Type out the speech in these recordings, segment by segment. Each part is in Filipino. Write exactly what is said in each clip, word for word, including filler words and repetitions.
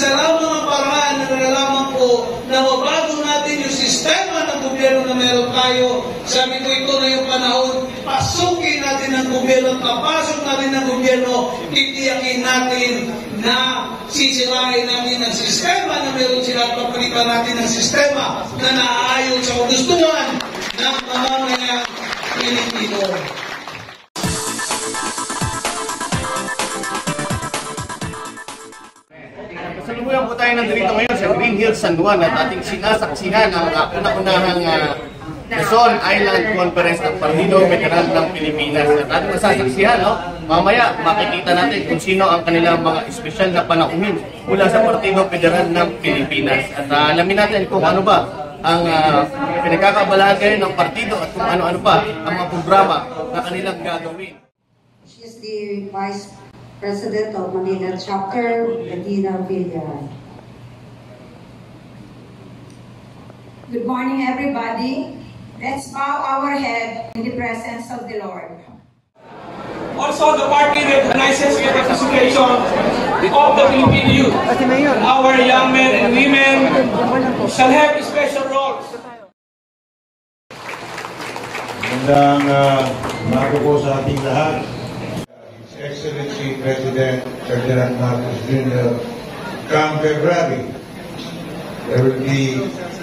isa lamang ang paraan na nalalaman ko na mabago natin yung sistema ng gobyerno na meron tayo. Sabi ko, ito na yung panahon, pasukin natin ang gobyerno, kapasok natin ang gobyerno, titiyakin natin na sisirain natin ang sistema na meron sila, papalitan natin ang sistema na naaayon sa kagustuhan ng mamamayang Pilipino. Kasalukuyan po tayo nandito ngayon sa Green Hills, San Juan at ating sinasaksihan ang uh, una-unahang uh, Quezon Island Conference ng Partido Veteran ng Pilipinas. At ating masasaksihan, no? Mamaya makikita natin kung sino ang kanilang mga espesyal na panauhin mula sa Partido Veteran ng Pilipinas. At uh, alamin natin kung ano ba ang uh, pinagkakaabalahan ngayon ng partido at kung ano-ano pa ang mga programa na kanilang gagawin. She is the Vice President of Manila Chapter, Medina Villar. Good morning, everybody. Let's bow our head in the presence of the Lord. Also, the party recognizes the participation of the Filipino youth. Our young men and women shall have special roles. Magandang uh, umaga po sa ating lahat. His Excellency President Ferdinand Marcos Junior Come February, there will be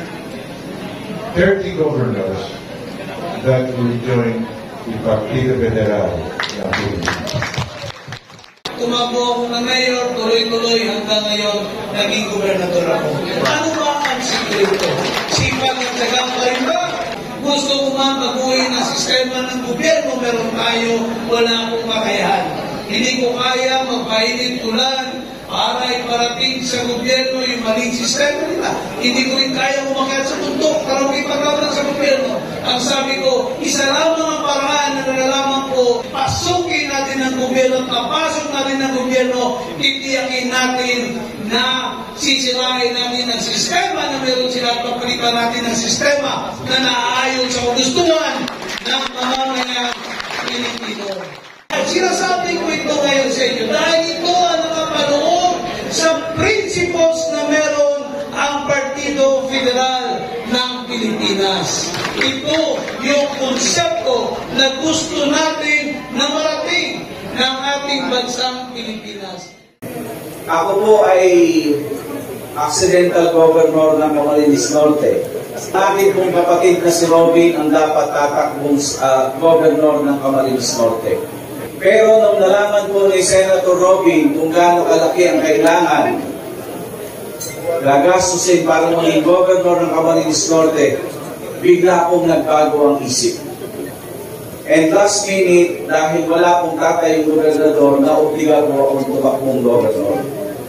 thirty governors that will join the Partido Veteran ng Pilipinas. Tumakbo ako na mayor, tuloy-tuloy hanggang ngayon naging gobernador ako. Ano ba ang sikreto? Sipag at tagang pa rin ba? Gusto ko man baguhin ang sistema ng gobyerno, meron tayo, wala akong makayahan. Hindi ko kaya magpainit tulan para iparating sa gobyerno yung maling sistema nila. Hindi ko rin kaya umakyat sa bundok para makipaglaban sa gobyerno. Ang sabi ko, isa lamang ang paraan na nalalaman ko, pasukin natin ang gobyerno, kapasok natin ang gobyerno, titiyakin natin na sisirain natin ang sistema na meron sila, papalitan natin ang sistema na naaayon sa kagustuhan ng mamamayang Pilipino. At sinasabi ko ito ngayon sa inyo dahil ito ang nakapanood sa principles na meron ang Partido Federal ng Pilipinas. Ito yung konsepto na gusto natin na marating ng ating bansang Pilipinas. Ako po ay Accidental Governor ng Camarines Norte. Akin pong kapatid na si Robin ang dapat tatakbong uh, Governor ng Camarines Norte. Pero nung nalaman po ni Senator Robin kung gaano kalaki ang kailangan gagastusin para maging Governor ng Camarines Norte, bigla pong nagbago ang isip. And last minute, dahil wala pong tatay yung gobernador, naobliga po akong tumakbong gobernador.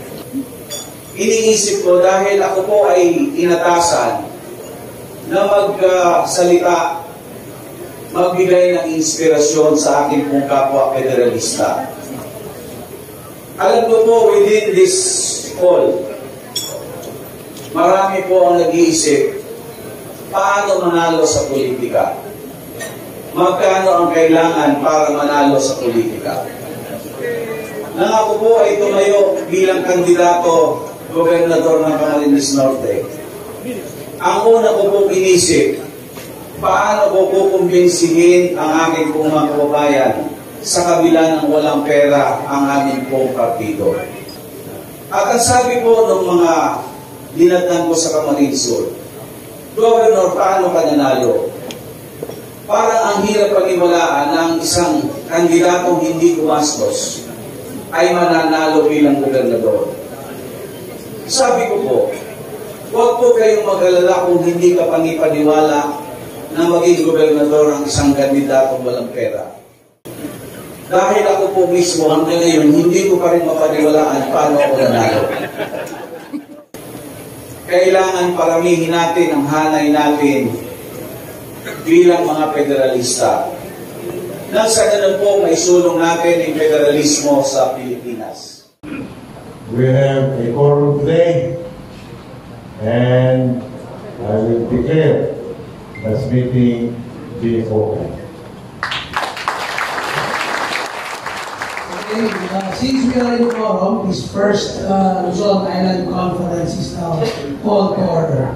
Iniisip ko dahil ako po ay inatasan na magsalita, uh, magbigay ng inspirasyon sa aking pong kapwa federalista. Alam ko po, within this hall, marami po ang nag-iisip, paano manalo sa politika? Magkano ang kailangan para manalo sa politika? Nang ako po ay tumayo bilang kandidato gobernador ng Camarines Norte, ang una ko pong inisip, paano ko kukumbinsihin ang aking pong mga kababayan sa kabila ng walang pera ang aming pong partido. At ang sabi po ng mga dinatnan ko sa Camarines Sur, Governor, paano ka nanalo? Parang ang hirap paniwalaan na ang isang kandidatong hindi gumastos ay mananalo bilang gobernador. Sabi ko po, huwag po kayong mag-alala kung hindi ka panipaniwala na maging gobernador ang isang kandidatong walang pera. Dahil ako po mismo hanggang ngayon, hindi ko pa rin mapaniwalaan paano ako nanalo. Kailangan paramihin natin ang hanay natin bilang mga federalista. Nang sa ganun po, may sulong natin ang federalismo sa Pilipinas. We have a quorum today, and I will declare this meeting be open. Okay, uh, since we are in quorum, this first uh, Luzon Island Conference is now called to order.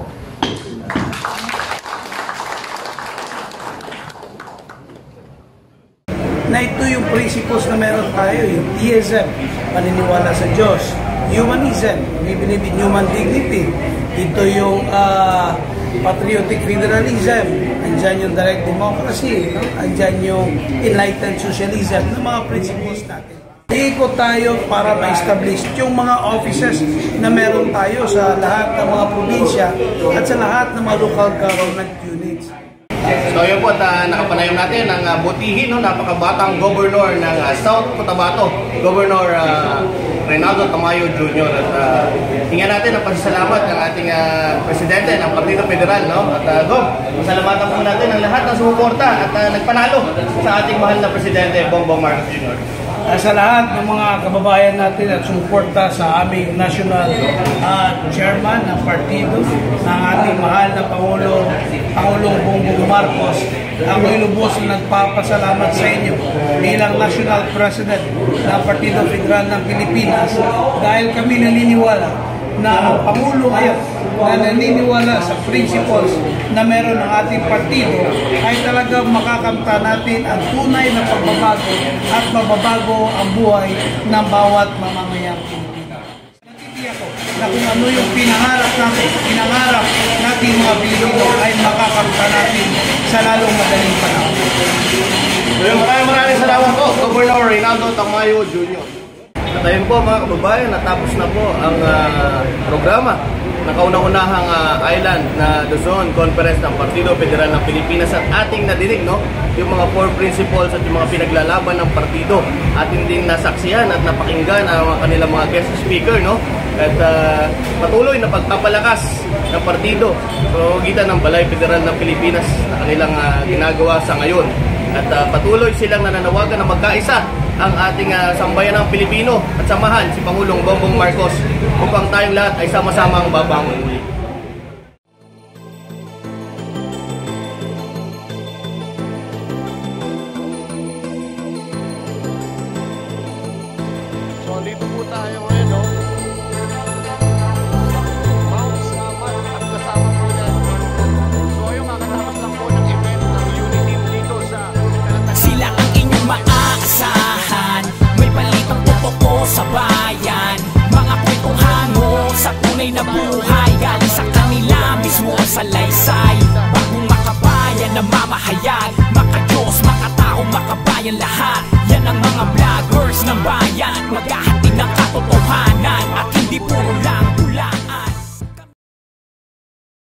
Na ito yung principles na meron tayo, yung theism, paniniwala sa Diyos, humanism, we believe in human dignity, ito yung uh, patriotic federalism, andyan yung direct democracy, no? Andyan yung enlightened socialism, ng mga principles natin. Iikot tayo para ma-establish yung mga offices na meron tayo sa lahat ng mga probinsya at sa lahat ng mga local government units. So yun po, at uh, nakapanayam natin ang uh, butihin, no, napakabatang governor ng uh, South Cotabato, Governor uh, Reynaldo Tamayo Junior At uh, hingan natin ang pasasalamat ng ating uh, Presidente ng Partido Federal, no? At uh, Gob, pasalamatan po natin ang lahat ng sumuporta at uh, nagpanalo sa ating mahal na Presidente, Bongbong Marcos Junior Uh, sa lahat ng mga kababayan natin at sumuporta sa aming national uh, chairman ng partido, ng ating mahal na Pangulo, Pangulong Bongbong Marcos, ako lubos na nagpapasalamat sa inyo bilang National President ng Partido Federal ng Pilipinas dahil kami naniniwala na ang Pangulo ngayon na naniniwala sa principles na meron ng ating partido ay talagang makakamta natin ang tunay na pagbabago at mababago ang buhay ng bawat mamamayang Pilipino. Natitiyak ko na kung ano yung pinangarap natin, pinangarap natin mga Pilipino ay makakamta natin sa lalong madaling panahon. Maraming maraming salamat po, Governor Reynaldo Tamayo Junior At ayun po mga kababayan, natapos na po ang uh, programa ng kauna-unahang uh, island na Luzon Conference ng Partido Federal ng Pilipinas at ating nadinig, no, yung mga four principles at yung mga pinaglalaban ng partido. Ating din nasaksihan at napakinggan ang mga kanilang mga guest speaker, no, at uh, patuloy na pagpapalakas ng partido sa pagitan ng Balay Federal ng Pilipinas na kanilang uh, ginagawa sa ngayon. At uh, patuloy silang nananawagan na magkaisa ang ating uh, sambayanang Pilipino at samahan si Pangulong Bongbong Marcos upang tayong lahat ay sama-sama ang babangon muli. So dito po tayo ngayon, no? Mount Samat at kasama po yan. So yung kakatapos lang po ng event ng Unity dito sa sila ang inyong maaasahan. May balitang totoo sa bayan, mga kwentong hango sa tunay na buhay. Galing sa kanila mismo ang salaysay. Bagong makabayan na mamahayag, makadiyos, makatao, makabayan lahat. Yan ang mga vloggers ng bayan, maghahatid ng katotohanan at hindi puro lang